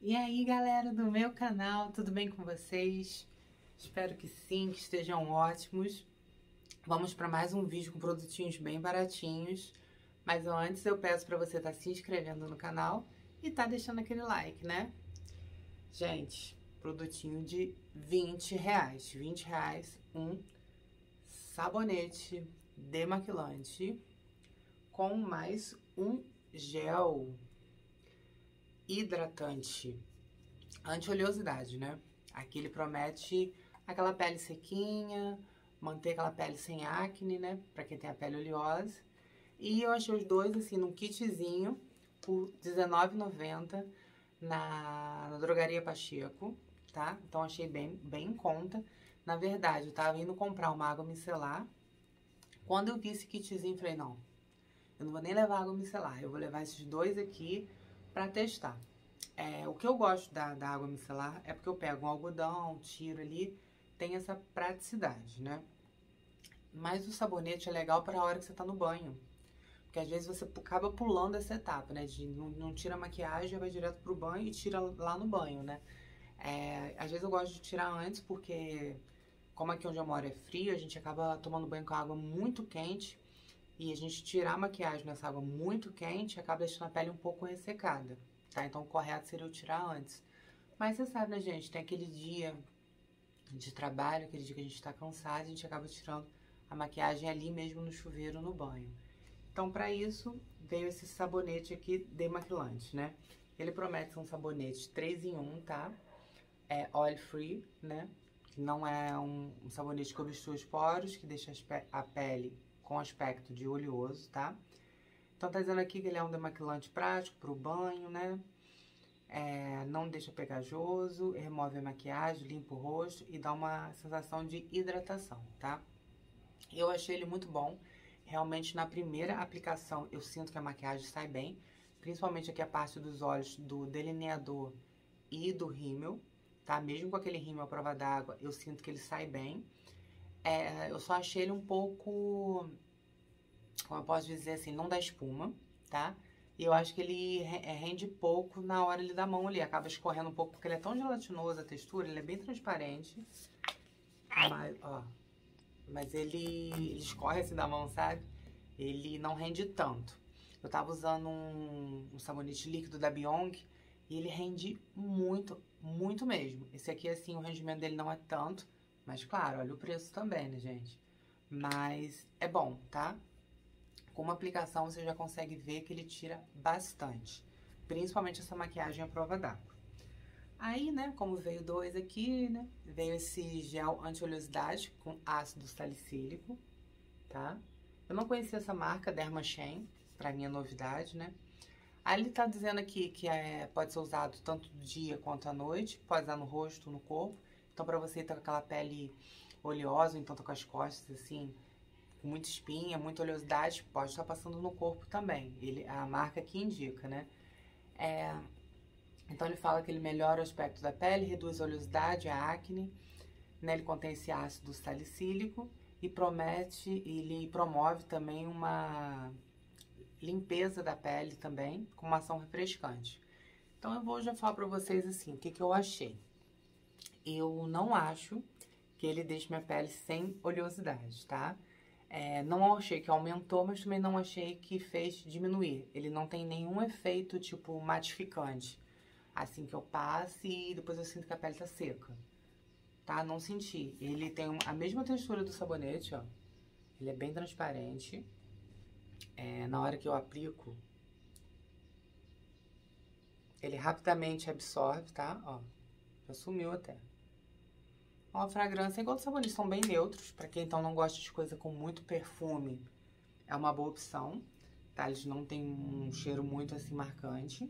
E aí, galera do meu canal, tudo bem com vocês? Espero que sim, que estejam ótimos. Vamos para mais um vídeo com produtinhos bem baratinhos. Mas antes eu peço para você estar se inscrevendo no canal e tá deixando aquele like, né? Gente, produtinho de R$ 20. R$ 20 um sabonete demaquilante com mais um gel hidratante anti-oleosidade, né? Aqui ele promete aquela pele sequinha, manter aquela pele sem acne, né? Pra quem tem a pele oleosa. E eu achei os dois, assim, num kitzinho, por R$19,90 na Drogaria Pacheco, tá? Então achei bem em conta. Na verdade, eu tava indo comprar uma água micelar. Quando eu vi esse kitzinho, falei, não, eu não vou nem levar água micelar, eu vou levar esses dois aqui pra testar. O que eu gosto da água micelar é porque eu pego um algodão, tiro ali, tem essa praticidade, né? Mas o sabonete é legal para a hora que você tá no banho. Porque às vezes você acaba pulando essa etapa, né? De não tira a maquiagem, vai direto pro banho e tira lá no banho, né? Às vezes eu gosto de tirar antes porque, como aqui onde eu moro é frio, a gente acaba tomando banho com água muito quente. E a gente tirar a maquiagem nessa água muito quente acaba deixando a pele um pouco ressecada, tá? Então o correto seria eu tirar antes. Mas você sabe, né, gente? Tem aquele dia de trabalho, aquele dia que a gente tá cansado, a gente acaba tirando a maquiagem ali mesmo no chuveiro, no banho. Então, pra isso, veio esse sabonete aqui demaquilante, né? Ele promete ser um sabonete 3 em 1, tá? É oil free, né? Não é um sabonete que obstrui os poros, que deixa a pele com aspecto de oleoso, tá? Então tá dizendo aqui que ele é um demaquilante prático pro banho, né? Não deixa pegajoso, remove a maquiagem, limpa o rosto e dá uma sensação de hidratação, tá? Eu achei ele muito bom. Realmente na primeira aplicação eu sinto que a maquiagem sai bem, principalmente aqui a parte dos olhos, do delineador e do rímel, tá? Mesmo com aquele rímel à prova d'água, eu sinto que ele sai bem. Eu só achei ele um pouco, como eu posso dizer assim, não dá espuma, tá? E eu acho que ele rende pouco na hora ele da mão ali, acaba escorrendo um pouco, porque ele é tão gelatinoso a textura, ele é bem transparente. Mas, ó, mas ele escorre assim da mão, sabe? Ele não rende tanto. Eu tava usando um sabonete líquido da Biong e ele rende muito, muito mesmo. Esse aqui, assim, o rendimento dele não é tanto, mas claro, olha o preço também, né, gente? Mas é bom, tá? Com uma aplicação você já consegue ver que ele tira bastante, principalmente essa maquiagem à prova d'água. Aí, né, como veio dois aqui, né, veio esse gel anti-oleosidade com ácido salicílico, tá? Eu não conhecia essa marca, Dermachen, pra mim é novidade, né? Aí ele tá dizendo aqui que pode ser usado tanto do dia quanto à noite, pode usar no rosto, no corpo. Então, pra você que tá com aquela pele oleosa, então tá com as costas assim, com muita espinha, muita oleosidade, pode estar passando no corpo também. A marca que indica, né? Então ele fala que ele melhora o aspecto da pele, reduz a oleosidade, a acne, né? Ele contém esse ácido salicílico e ele promove também uma limpeza da pele também, com uma ação refrescante. Então eu vou já falar pra vocês assim, o que eu achei. Eu não acho que ele deixe minha pele sem oleosidade, tá? Não achei que aumentou, mas também não achei que fez diminuir. Ele não tem nenhum efeito, tipo, matificante. Assim que eu passe e depois eu sinto que a pele tá seca, tá? Não senti. Ele tem a mesma textura do sabonete, ó. Ele é bem transparente. Na hora que eu aplico, ele rapidamente absorve, tá? Ó, já sumiu até. Uma fragrância, igual os sabonetes, são bem neutros. Pra quem então não gosta de coisa com muito perfume, é uma boa opção, tá? Eles não têm um cheiro muito assim marcante.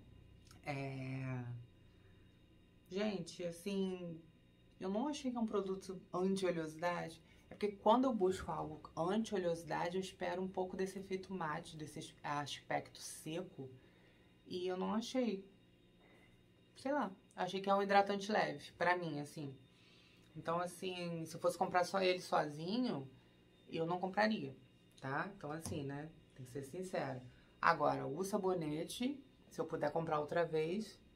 Gente, assim, eu não achei que é um produto anti-oleosidade. É porque quando eu busco algo anti-oleosidade, eu espero um pouco desse efeito mate, desse aspecto seco. E eu não achei. Sei lá, achei que é um hidratante leve, pra mim, assim. Então, assim, se eu fosse comprar só ele sozinho, eu não compraria, tá? Então, assim, né, tem que ser sincera. Agora, o sabonete, se eu puder comprar outra vez,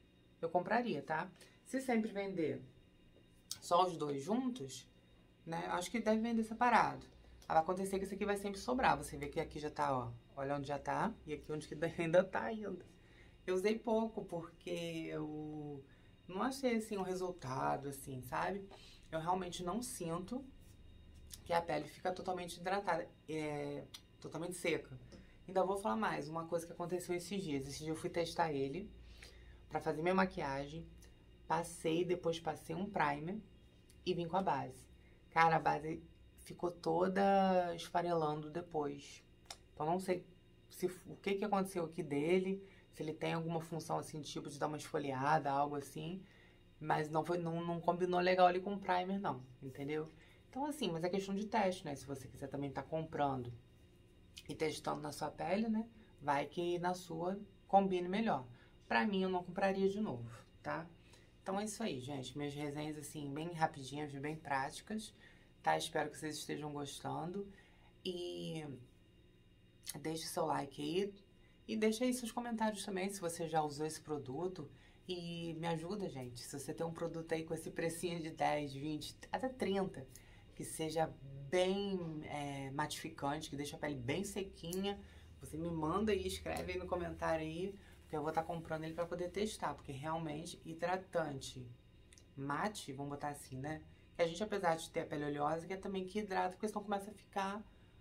eu compraria, tá? Se sempre vender só os dois juntos, né? Acho que deve vender separado. Vai acontecer que esse aqui vai sempre sobrar. Você vê que aqui já tá, ó. Olha onde já tá. E aqui onde que ainda tá ainda. Eu usei pouco porque eu não achei, assim, um resultado, assim, sabe? Eu realmente não sinto que a pele fica totalmente hidratada, totalmente seca. Ainda vou falar mais, uma coisa que aconteceu esses dias. Esse dia eu fui testar ele pra fazer minha maquiagem. Depois passei um primer e vim com a base. Cara, a base ficou toda esfarelando depois. Então não sei o que aconteceu aqui dele, se ele tem alguma função assim, tipo de dar uma esfoliada, algo assim. Mas não combinou legal ali com o primer, não, entendeu? Então assim, mas é questão de teste, né? Se você quiser também estar comprando e testando na sua pele, né? Vai que na sua combine melhor. Pra mim, eu não compraria de novo, tá? Então é isso aí, gente. Minhas resenhas, assim, bem rapidinhas, bem práticas, tá? Espero que vocês estejam gostando. E deixe seu like aí. E deixe aí seus comentários também, se você já usou esse produto. E me ajuda, gente. Se você tem um produto aí com esse precinho de 10, 20, até 30, que seja bem matificante, que deixe a pele bem sequinha, você me manda e escreve aí no comentário aí, porque eu vou estar comprando ele pra poder testar, porque realmente hidratante mate, vamos botar assim, né? Que a gente, apesar de ter a pele oleosa, quer também que hidrata, porque senão começa a ficar,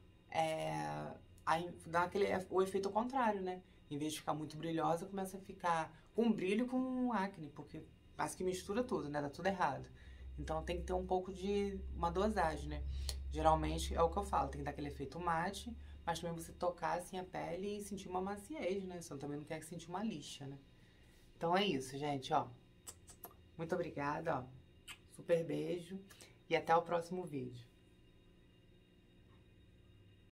aí dá o efeito contrário, né? Em vez de ficar muito brilhosa, começa a ficar com brilho com acne, porque parece que mistura tudo, né? Dá tudo errado. Então tem que ter um pouco de uma dosagem, né? Geralmente é o que eu falo, tem que dar aquele efeito mate, mas também você tocar assim a pele e sentir uma maciez, né? Você também não quer sentir uma lixa, né? Então é isso, gente, ó. Muito obrigada, ó. Super beijo e até o próximo vídeo.